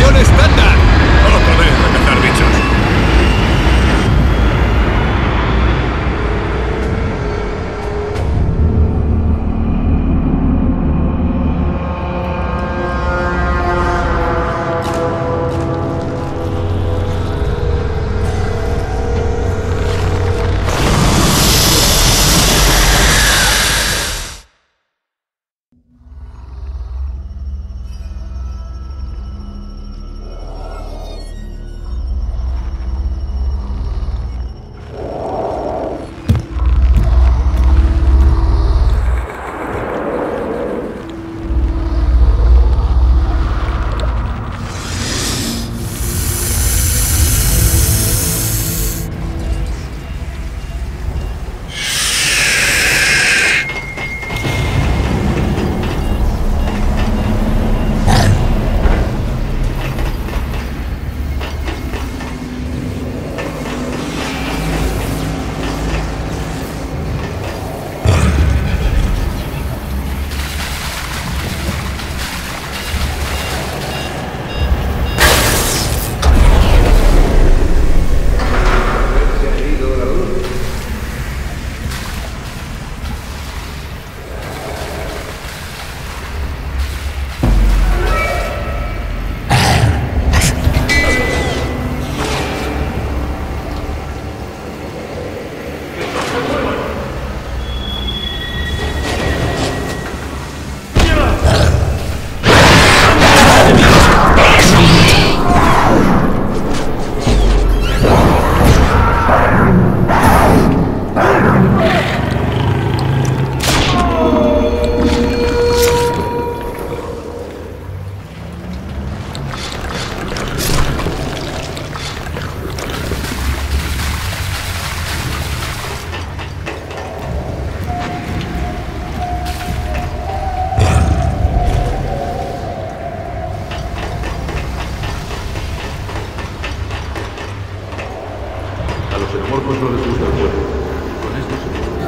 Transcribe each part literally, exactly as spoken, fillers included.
Munición estándar. Otra vez a cazar bichos. xenomorfos no les gusta el fuego. Con esto se puede.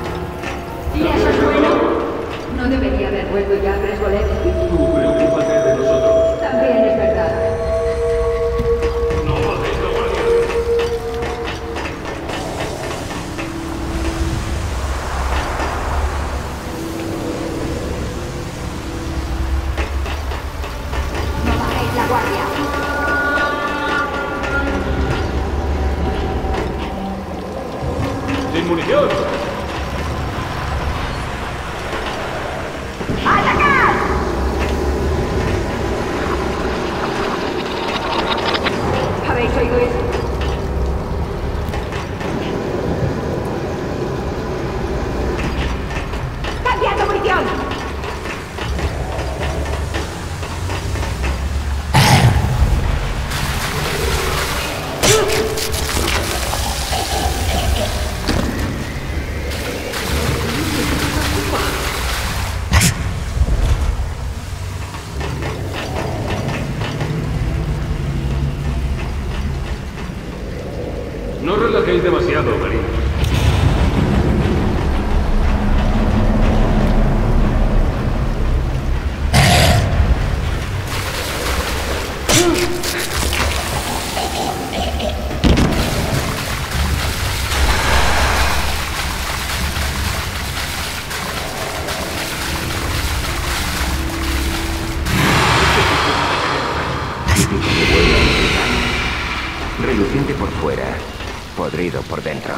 ¿Y eso es bueno? No debería haber vuelto ya a Bresbolevsky. Tú preocúpate de nosotros. También es verdad. No bajéis la guardia. No bajéis la guardia. ¡Sin munición! ¡Atacar! ¿Habéis oído eso? ¡Cambiando munición! No relajéis demasiado, marinos. Reluciente por fuera, podrido por dentro.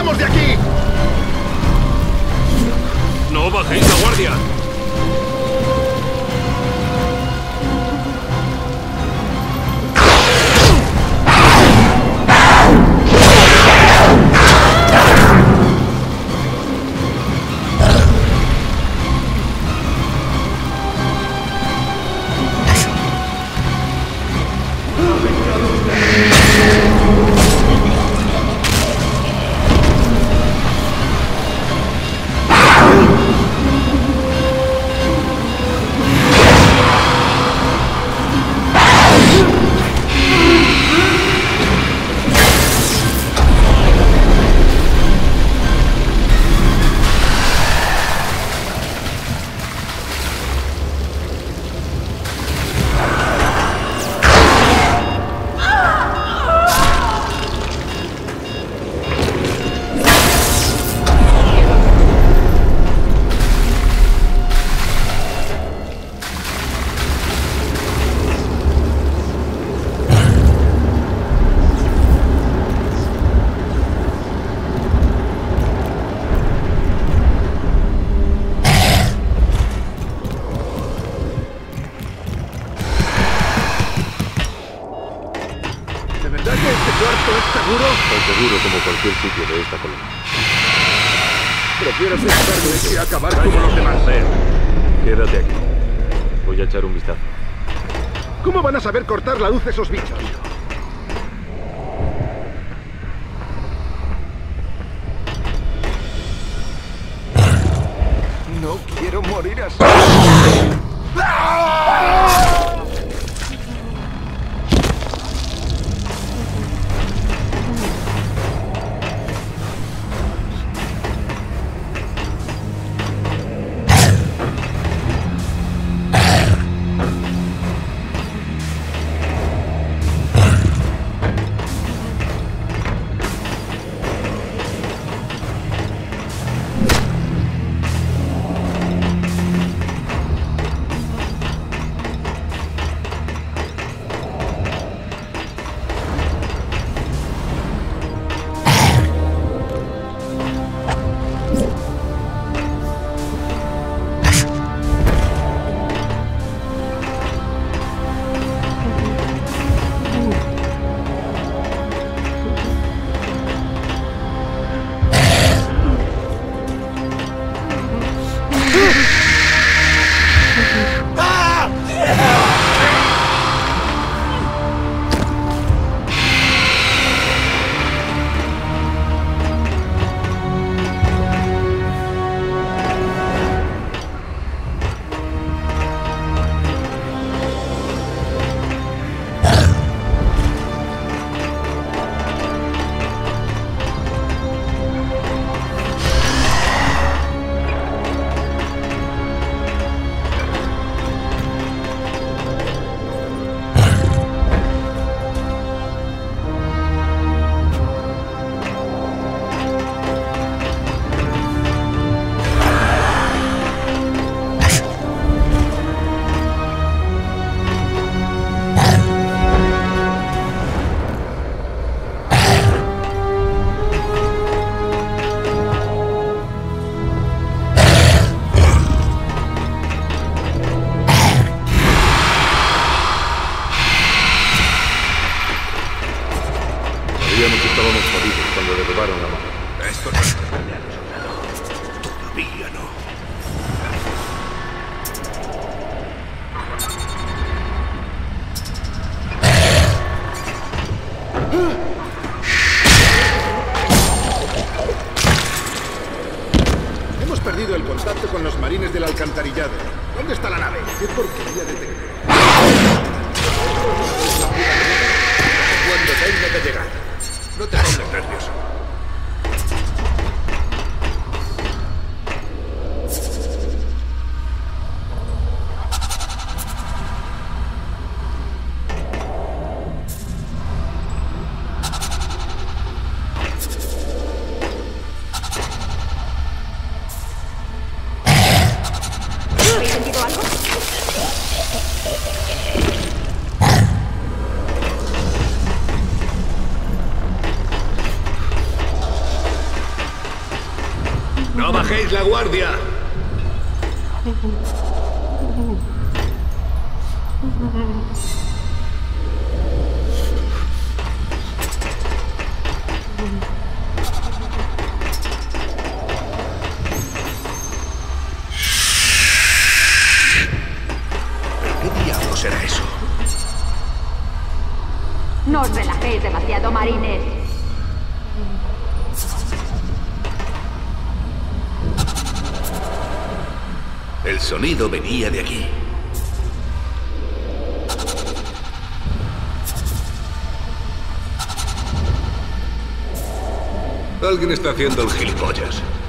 ¡Salgamos de aquí! ¡No bajéis la guardia! Tan seguro como cualquier sitio de esta colonia. Prefiero suicidarme que acabar como los demás. Quédate aquí. Voy a echar un vistazo. ¿Cómo van a saber cortar la luz esos bichos? No quiero morir así. Sabíamos que estábamos jodidos cuando derribaron la mano. Esto no es cambiar, soldado. Todavía no. Hemos perdido el contacto con los marines del alcantarillado. ¿Dónde está la nave? ¿Qué porquería de tecnología? Cuando tenga que llegar. No te pongas nervioso. ¿Habéis sentido algo? ¡No bajéis la guardia! ¿Qué diablos será eso? No os relajéis demasiado, marines. El sonido venía de aquí. Alguien está haciendo el gilipollas.